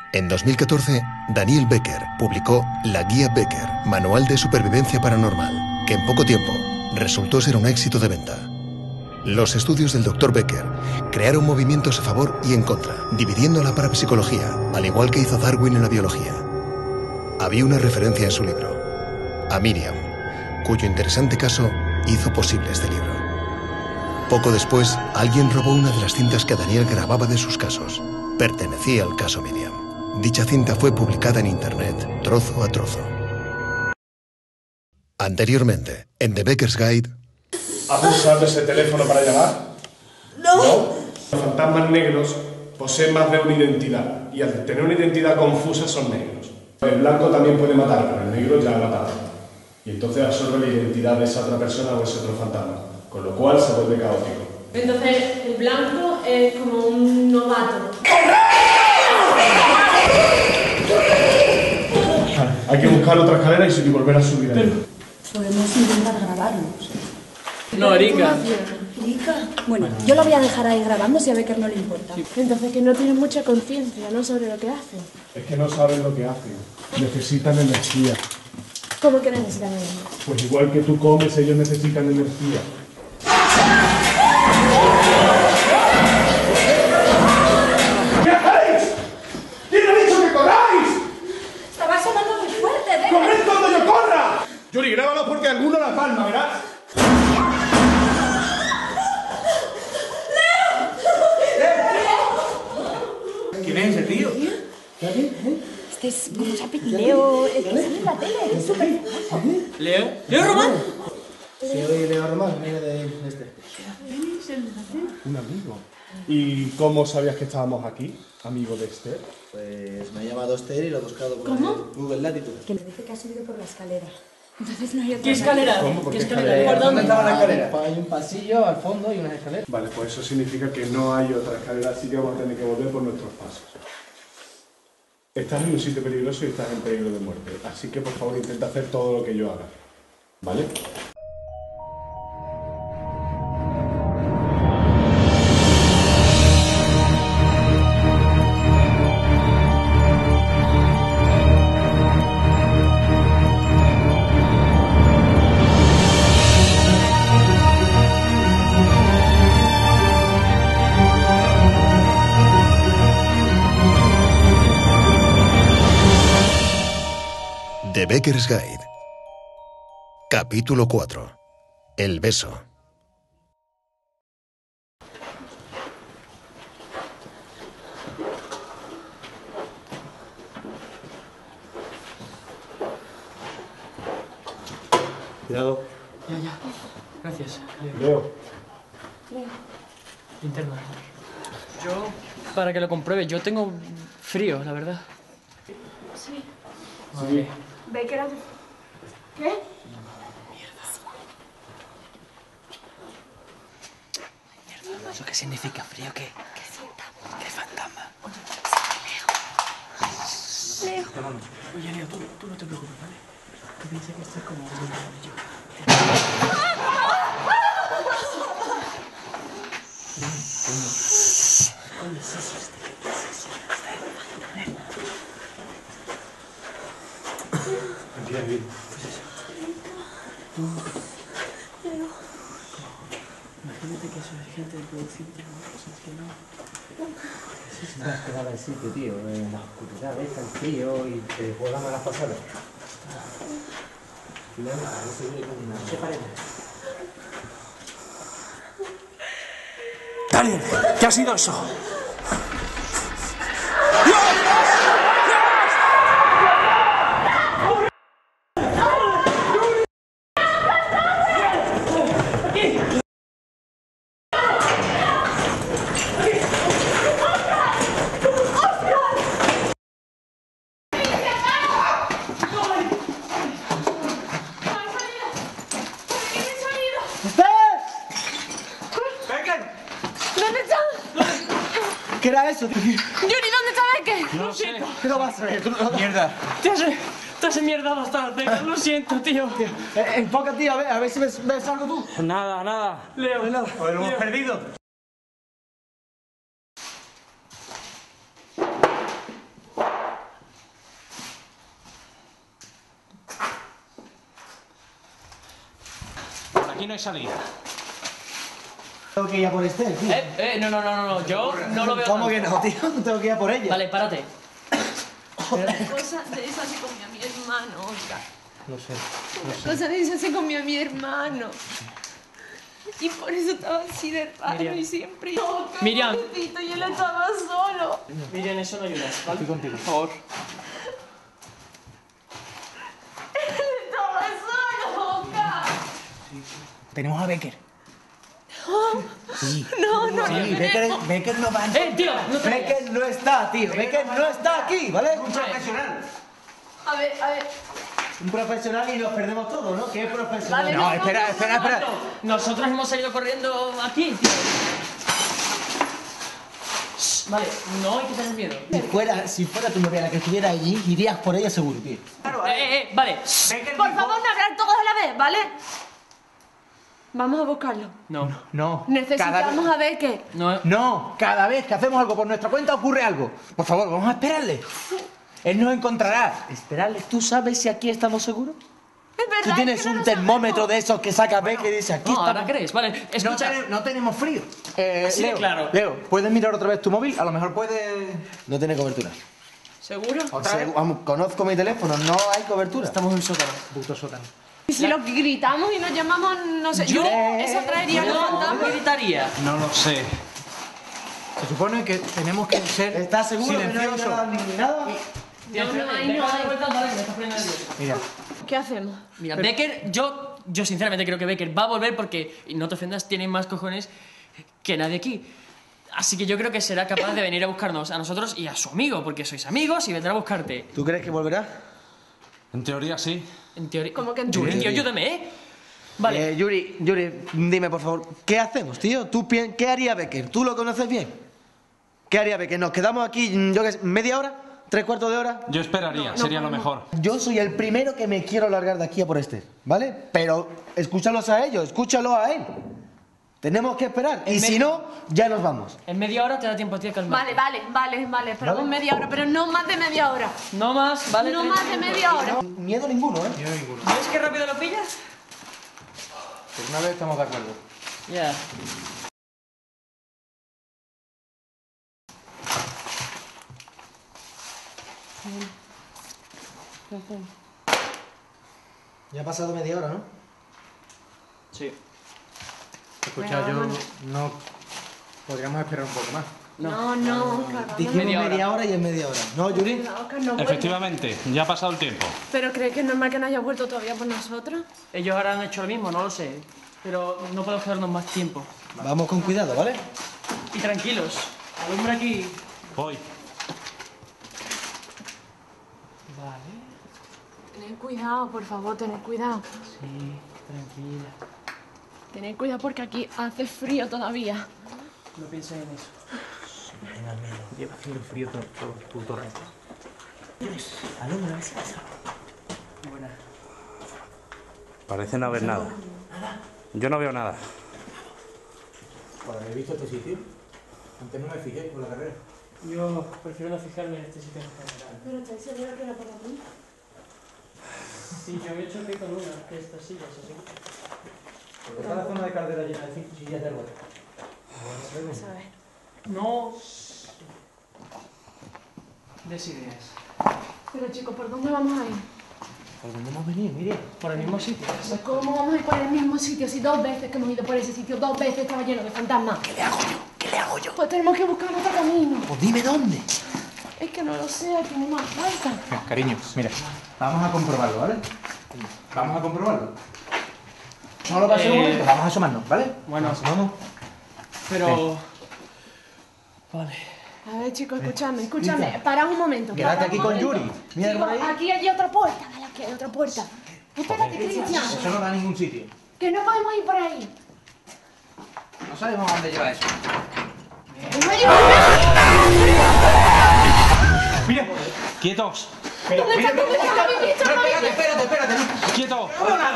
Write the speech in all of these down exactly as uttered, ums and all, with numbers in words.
En dos mil catorce, Daniel Becker publicó La Guía Becker, Manual de Supervivencia Paranormal, que en poco tiempo resultó ser un éxito de venta. Los estudios del doctor Becker crearon movimientos a favor y en contra, dividiendo la parapsicología, al igual que hizo Darwin en la biología. Había una referencia en su libro, a Miriam, cuyo interesante caso hizo posible este libro. Poco después, alguien robó una de las cintas que Daniel grababa de sus casos. Pertenecía al caso Miriam. Dicha cinta fue publicada en internet, trozo a trozo. Anteriormente, en The Becker's Guide... ¿Has usado ese teléfono para llamar? No. ¿No? Los fantasmas negros poseen más de una identidad, y al tener una identidad confusa son negros. El blanco también puede matar, pero el negro ya ha matado. Y entonces absorbe la identidad de esa otra persona o ese otro fantasma, con lo cual se vuelve caótico. Entonces, el blanco es como un novato. Hay que buscar otra escalera y volver a subir ahí. Podemos intentar grabarlos. No, Erika. Erika. Bueno, yo lo voy a dejar ahí grabando si a Becker no le importa. Entonces, que no tienen mucha conciencia, ¿no?, sobre lo que hacen. Es que no saben lo que hacen. Necesitan energía. ¿Cómo que necesitan energía? Pues igual que tú comes, ellos necesitan energía. ¿Qué hacéis? ¿Quién ha dicho que corráis? Estaba sonando muy fuerte, Becker. ¡Corred cuando yo corra! Yuri, grábalo porque alguno la palma, ¿verdad? ¿Quién es ese tío? Este es como Leo, el que sale en la tele, es súper famoso. ¿Leo? ¿Leo Román? Sí, oye, Leo Román, amigo de este. Un amigo. ¿Y cómo sabías que estábamos aquí, amigo de Esther? Pues me ha llamado Esther y lo he buscado por ¿Cómo? Google Latitude. Que me dice que ha subido por la escalera. Entonces no hay otra ¿Qué escalera? ¿Cómo? ¿Por ¿Qué qué escalera? escalera? ¿Por dónde estaba la escalera? Hay un pasillo al fondo y unas escaleras. Vale, pues eso significa que no hay otra escalera, así que vamos a tener que volver por nuestros pasos. Estás en un sitio peligroso y estás en peligro de muerte, así que por favor intenta hacer todo lo que yo haga, ¿vale? The Becker's Guide. Capítulo cuatro. El beso. Cuidado. Ya, ya. Gracias. Leo. Linterna. Yo, para que lo compruebe, yo tengo frío, la verdad. Sí. Sí. Becker hace... ¿Qué? ¿Eso qué significa frío? ¿Qué? ¿Qué fantasma? ¿Qué fantasma? Leo. Leo. Oye, Leo, tú, tú no te preocupes, ¿vale? Tú piensas que esto es como un yo. Oye, sí, sí, sí. Bien, bien. Leo. Imagínate que soy gente de producción, pero cosas que no. Si te has quedado al sitio, tío, en la oscuridad, ves el frío y te juegan a las pasadas. ¿Qué parece? Daniel, ¿qué ha sido eso? ¿Qué era eso, tío? Yuri, ¿dónde está Becker? No sé. ¿Qué lo vas a ver? Mierda. Te has, te has enmierdado hasta la tecla. Lo siento, tío. Eh, enfoca, tío, a ver, a ver si ves, ves algo tú. Nada, nada. Leo, Nada. lo hemos perdido. no hay salida. Tengo que ir a por Esther, tío. Eh, eh, no, no, no, no, yo no lo veo. ¿Cómo que tanto. no, tío? Tengo que ir a por ella. Vale, párate. Cosas de esas se comía mi hermano, Oscar. No sé, no sé. Cosas de esas se comía mi hermano. Y por eso estaba así de raro Miriam. y siempre... No, Miriam. pobrecito, y él estaba solo. Miriam, eso no ayuda. ¿Vale? Estoy contigo. Por favor. Él estaba solo, Oscar. Tenemos a Becker. Sí. No, no, Sí, no. Becker, Becker no va a... ¡Eh, tío! No te vayas. Becker no está, tío. Becker no está aquí, ¿vale? Un profesional. A ver, a ver. Un profesional y nos perdemos todo, ¿no? ¿Qué profesional? Vale, no, no, no, espera, no, espera, no, no, espera. Nosotros hemos salido corriendo aquí, tío. Shh, vale, no hay que tener miedo. Si fuera, si fuera tu novia la que estuviera allí, irías por ella seguro, tío. Eh, eh, eh, vale. Por favor, no hablar todos a la vez, ¿vale? Vamos a buscarlo. No. No. Necesitamos cada... a Becker. No. No, cada vez que hacemos algo por nuestra cuenta ocurre algo. Por favor, vamos a esperarle. Él nos encontrará. Esperarle. ¿Tú sabes si aquí estamos seguros? Es verdad. Tú tienes es que no un lo termómetro sabemos. de esos que saca Becker y dice aquí No, estamos. ahora crees. Vale, No, escucha. tene- no tenemos frío. Eh, Así de Leo, claro. Leo, ¿puedes mirar otra vez tu móvil? A lo mejor puede... No tiene cobertura. ¿Seguro? Se- vamos, conozco mi teléfono, no hay cobertura. Estamos en un sótano. Puto sótano. Y si lo gritamos y nos llamamos, no sé, Yo- yo, eso traería los No, fantasmas. ¿qué gritaría? No lo sé. Se supone que tenemos que ser ¿Estás seguro que no hay silenciosos. nada ni nada? No, no hay, Venga, no dale hay. vueltas, vale, me estás poniendo nervioso. Mira, ¿Qué hacemos? Mira, Becker, yo, yo sinceramente creo que Becker va a volver porque, y no te ofendas, tiene más cojones que nadie aquí. Así que yo creo que será capaz de venir a buscarnos a nosotros y a su amigo, porque sois amigos y vendrá a buscarte. ¿Tú crees que volverá? En teoría sí. En teoría. ¿Cómo que en Yuri, teoría? tío, ayúdame, ¿eh? Vale. Eh, Yuri, Yuri, dime por favor, ¿qué hacemos, tío? ¿Tú pi- qué haría Becker? ¿Tú lo conoces bien? ¿Qué haría Becker? ¿Nos quedamos aquí, yo qué sé, media hora? ¿Tres cuartos de hora? Yo esperaría, sería lo mejor. Yo soy el primero que me quiero largar de aquí a por Esther, ¿vale? Pero escúchalos a ellos, escúchalo a él. Tenemos que esperar. Y En si medio- no, ya nos vamos. En media hora te da tiempo a ti a calmar. Vale, vale, vale, vale. Esperamos ¿Vale? media hora, pero no más de media hora. No más, ¿vale? No treinta más de minutos. media hora. No, miedo ninguno, ¿eh? ¿Ves qué rápido lo pillas? por una vez estamos de acuerdo. Ya. Ya ha pasado media hora, ¿no? Sí. Escucha, yo no... Podríamos esperar un poco más. No, no, Oscar, vamos. Dijimos Media media, hora. hora y es media hora. ¿No, Yuri? Oscar, no vuelve. Efectivamente, ya ha pasado el tiempo. ¿Pero crees que es normal que no haya vuelto todavía por nosotros? Ellos ahora han hecho lo mismo, no lo sé. Pero no podemos quedarnos más tiempo. Vamos con cuidado, ¿vale? Y tranquilos. Alumbra aquí. Voy. Vale. Tened cuidado, por favor, tened cuidado. Sí, tranquila. Tened cuidado porque aquí hace frío todavía. No pienses en eso. Lleva haciendo frío todo, todo el puto rato. Alumbra, a ver si pasa. Buena. Parece no haber nada. Yo no veo nada. Por haber visto este sitio, antes no me fijé por la carrera. Yo prefiero no fijarme en este sitio en general. ¿Pero estáis seguros que era por aquí? Sí, yo he hecho que con una, que estas sillas, así. Porque está la zona de carretera llena de cinco sillas de ruedas. Vamos a ver. No. Des ideas. Pero chicos, ¿por dónde vamos a ir? ¿Por dónde hemos venido, Miriam? Por el mismo sitio. Pues ¿cómo vamos a ir por el mismo sitio si dos veces que hemos ido por ese sitio, dos veces estaba lleno de fantasmas? ¿Qué le hago yo? ¿Qué le hago yo? Pues tenemos que buscar otro camino. Pues dime dónde. Es que no lo sé, aquí no más falta. Mira, cariño, mira, vamos a comprobarlo, ¿vale? Vamos a comprobarlo. No lo pasemos, Eh, un momento, vamos a asomarnos, ¿vale? Bueno, Vamos. pero... Vale. A ver, chicos, escúchame, escúchame. Parad un momento. Quédate parad aquí un con momento. Yuri. Mira Chicos, por ahí. aquí hay otra puerta. Dale, aquí hay otra puerta. Espérate, Cristian. Eso no da a ningún sitio. Que no podemos ir por ahí. No sabemos a dónde lleva eso. Mira, ¡Quietos! mira, mira, mira, ¿Dónde está? ¿Lo habéis visto? ¿Lo habéis visto? espérate, espérate, espérate. ¡Quieto!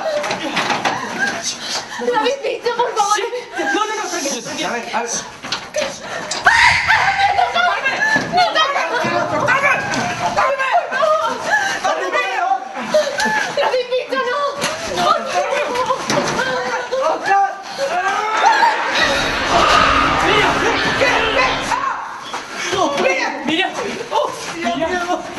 ¿Lo habéis visto, por favor? No, no, no, tranquilo, tranquilo. A ver, a ver. ¿Lo habéis visto? No. Miriam. ¡Oh, Miriam!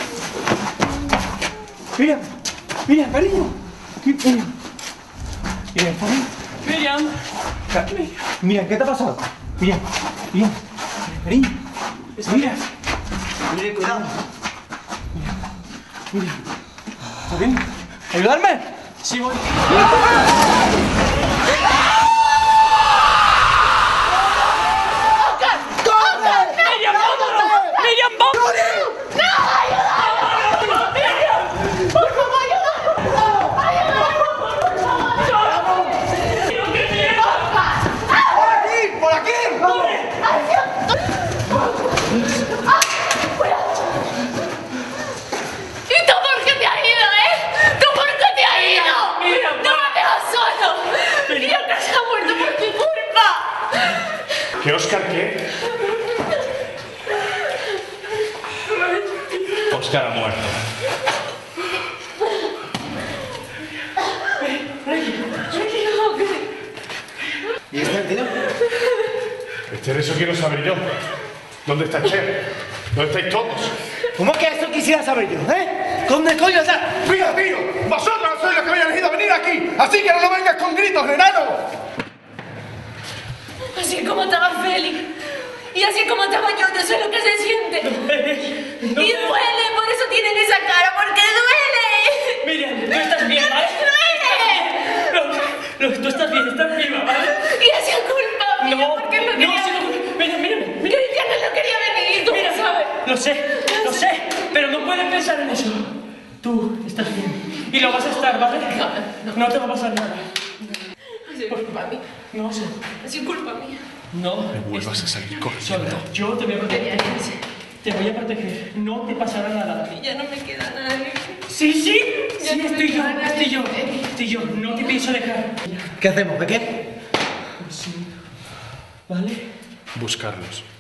Miriam, Miriam, cariño. Miriam. Miriam, ¿está bien? Miriam. Miriam, ¿qué te ha pasado? Miriam, Miriam, cariño. Miriam. Miriam, cuidado. Miriam. ¿Está bien? ¿Ayudarme? Sí, voy. ¿Qué, Óscar, qué? Óscar ha muerto. ¿Y este tío? Este, eso quiero saber yo. ¿Dónde está Cher? ¿Dónde estáis todos? ¿Cómo que eso quisiera saber yo, eh? ¿Dónde coño está? ¡Mira, tío! ¡Vosotros no sois los que habéis elegido venir aquí! ¡Así que no lo vengas con gritos, enano! Así es como estaba Félix. Y así es como estaba yo, no sé lo que se siente. Y duele, por eso tienen esa cara, porque duele. Miriam, tú estás bien, ¿vale? ¡Duele! No, no, tú estás bien, estás viva, ¿vale? Y así es culpa mía, No, porque él no no, quería sí, no, mira, mira, mira. Cristian no quería venir, tú Mira, lo sabes. lo sé, lo sé, pero no puedes pensar en eso. Tú estás bien. Y lo vas a estar, ¿vale? No te va a pasar nada. Así es culpa mía. No sé. Así es culpa mía. No. Me vuelvas a salir corriendo. Sola, yo te voy a Quería proteger. irse. Te voy a proteger. No te pasará nada. Ya no me queda nada de mí. Sí, sí. Ya Sí, no me estoy yo, queda nada estoy de yo. mí. Estoy yo. No te pienso dejar. ¿Qué hacemos, Becker? Pues sí. ¿Vale? Buscarlos.